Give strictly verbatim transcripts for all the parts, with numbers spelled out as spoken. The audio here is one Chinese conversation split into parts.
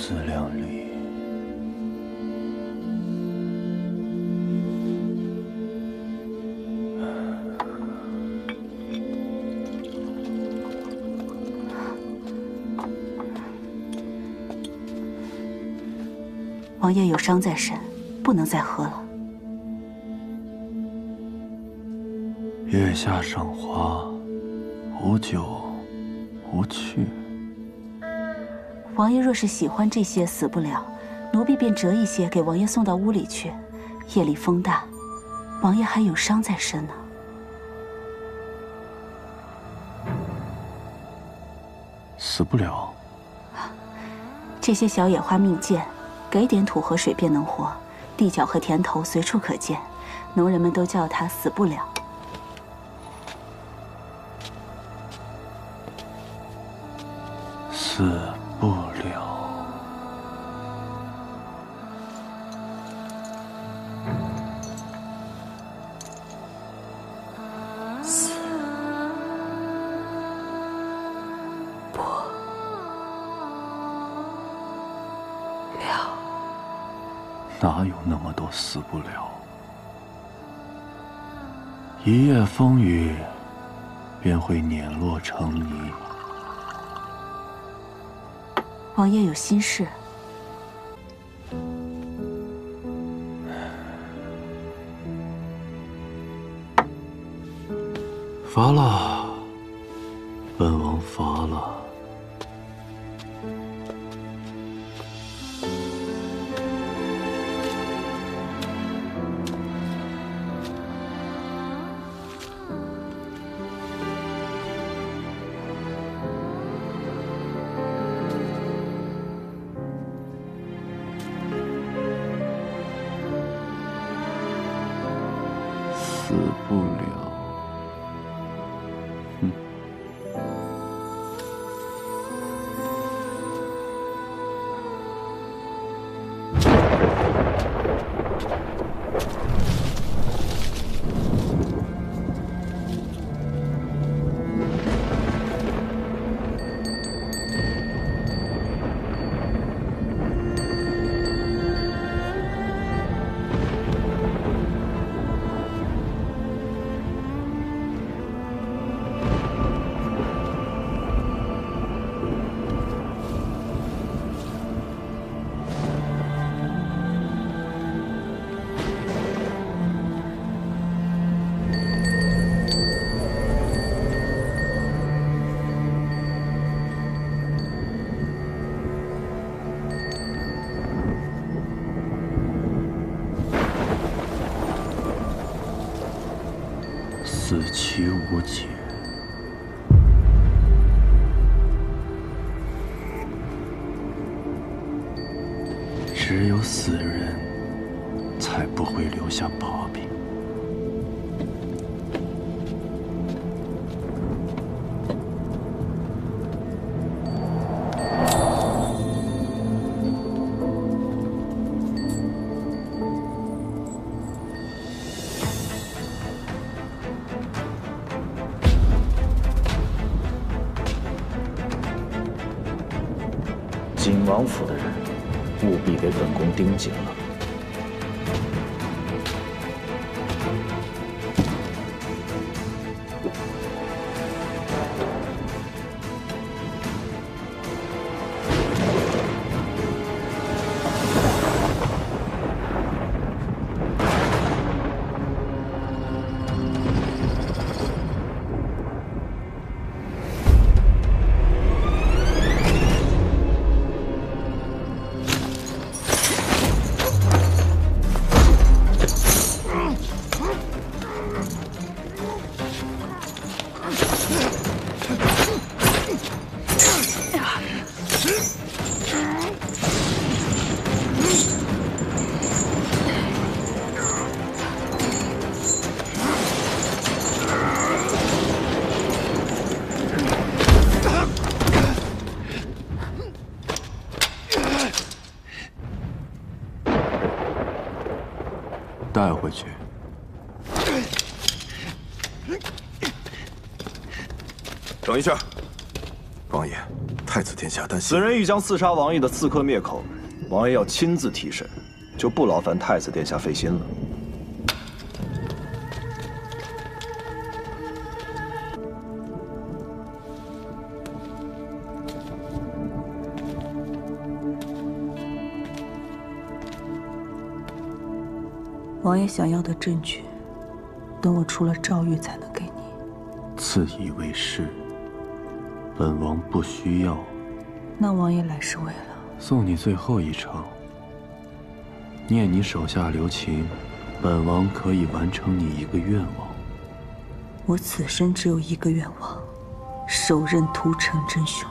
思量力。 王爷有伤在身，不能再喝了。 月下赏花，无酒无趣。 王爷若是喜欢这些死不了，奴婢便折一些给王爷送到屋里去。夜里风大，王爷还有伤在身呢。 死不了。 这些小野花蜜饯，给点土和水便能活，地角和田头随处可见，农人们都叫它死不了。 死不了。 死不了。 哪有那么多死不了？一夜风雨，便会碾落成泥。 王爷有心事。 乏了，本王乏了。死不了。哼。死期无解，只有死人才不会留下把柄。 景王府的人，务必给本宫盯紧了。 带回去。 等一下，王爷， 太子殿下担心。 此人欲将刺杀王爷的刺客灭口，王爷要亲自提审，就不劳烦太子殿下费心了。 王爷想要的证据，等我出了诏狱才能给你。 自以为是，本王不需要。 那王爷来是为了送你最后一程。念你手下留情，本王可以完成你一个愿望。 我此生只有一个愿望，手刃屠城真凶。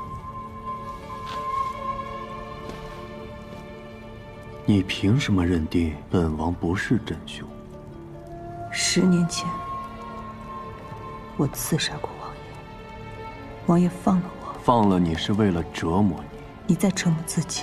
你凭什么认定本王不是真凶？ 十年前，我刺杀过王爷，王爷放了我。 放了你是为了折磨你。 你在折磨自己。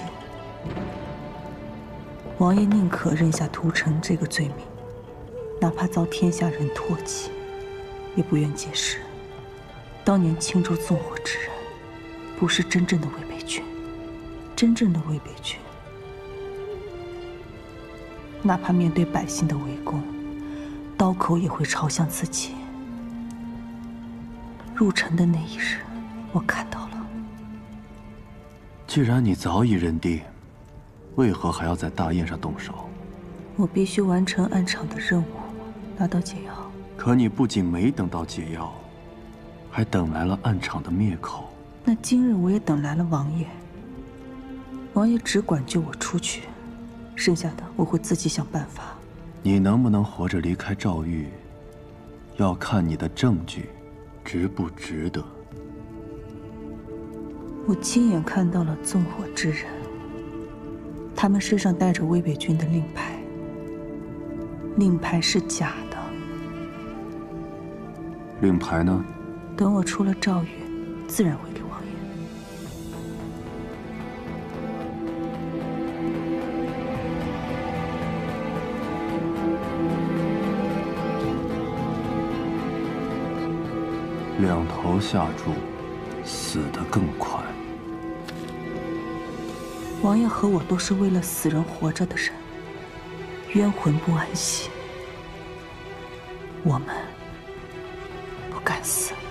王爷宁可认下屠城这个罪名，哪怕遭天下人唾弃，也不愿解释，当年青州纵火之人，不是真正的魏北军，真正的魏北军。 哪怕面对百姓的围攻，刀口也会朝向自己。入城的那一日，我看到了。 既然你早已认定，为何还要在大宴上动手？ 我必须完成暗场的任务，拿到解药。 可你不仅没等到解药，还等来了暗场的灭口。 那今日我也等来了王爷。王爷只管救我出去。 剩下的我会自己想办法。 你能不能活着离开诏狱，要看你的证据值不值得。 我亲眼看到了纵火之人，他们身上带着魏北军的令牌，令牌是假的。 令牌呢？ 等我出了诏狱，自然会给王爷。 两头下注，死得更快。 王爷和我都是为了死人活着的人，冤魂不安息。我们不敢死。